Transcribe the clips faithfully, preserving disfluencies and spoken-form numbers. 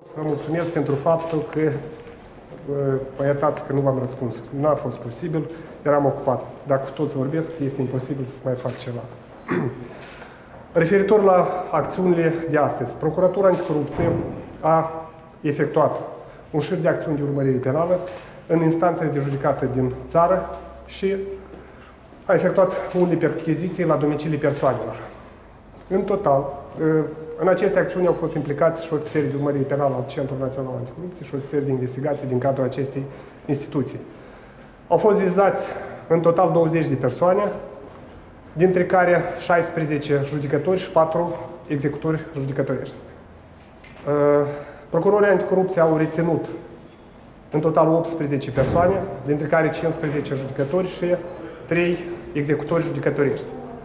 Vă mulțumesc pentru faptul că, mă iertați că nu v-am răspuns. Nu a fost posibil, eram ocupat. Dacă toți vorbesc, este imposibil să mai fac ceva. Referitor la acțiunile de astăzi, Procuratura Anticorupție a efectuat un șir de acțiuni de urmărire penală în instanțele de judecată din țară și a efectuat unele percheziții la domicilii persoanelor. În total, în aceste acțiuni au fost implicați și ofițerii de urmărire penală al Centrului Național Anticorupție și ofițeri de investigații din cadrul acestei instituții. Au fost vizați în total douăzeci de persoane, dintre care șaisprezece judecători și patru executori judecătorești. Procurorii Anticorupție au reținut în total optsprezece persoane, dintre care cincisprezece judecători și trei executori judecătorești.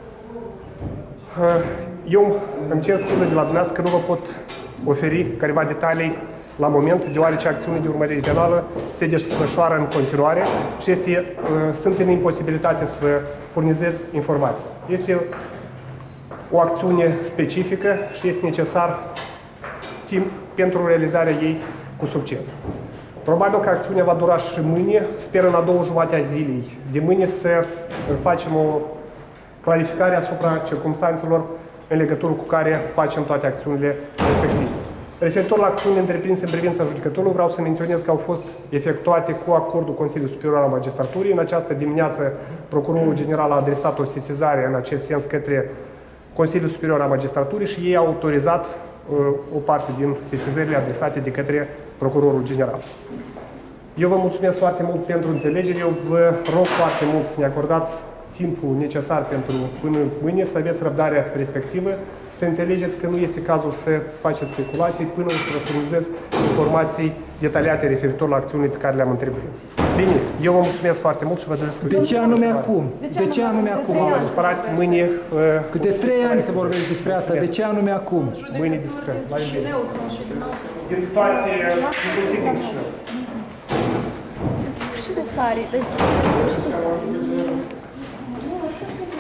Eu îmi cer scuze de la dumneavoastră că nu vă pot oferi careva detalii la moment, deoarece acțiunile de urmărire penală se desfășoară în continuare și este, sunt în imposibilitate să vă furnizez informații. Este o acțiune specifică și este necesar timp pentru realizarea ei cu succes. Probabil că acțiunea va dura și mâine, sper în a doua jumătate a zilei de mâine să facem o clarificare asupra circumstanțelor în legătură cu care facem toate acțiunile respective. Referitor la acțiunile întreprinse în privința judecătorului, vreau să menționez că au fost efectuate cu acordul Consiliului Superior al Magistraturii. În această dimineață, Procurorul General a adresat o sesizare în acest sens către Consiliul Superior al Magistraturii și ei au autorizat uh, o parte din sesizările adresate de către Procurorul General. Eu vă mulțumesc foarte mult pentru înțelegere. Eu vă rog foarte mult să ne acordați timpul necesar pentru până mâine, să aveți răbdarea respectivă, să înțelegeți că nu este cazul să faceți speculații până să vă furnizez informații detaliate referitor la acțiunile pe care le-am întreprins. Bine, eu vă mulțumesc foarte mult și vă doresc... De ce anume acum? De ce anume acum? Vă supărați mâine... Cât de trei ani se vorbește despre asta, de ce anume acum? Mâine discutăm. Din toate... inclusiv din Chișinău. Sfârșit de stare, deci...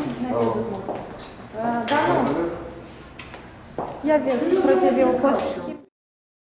Da, nu. Ia vezi, против его косточки.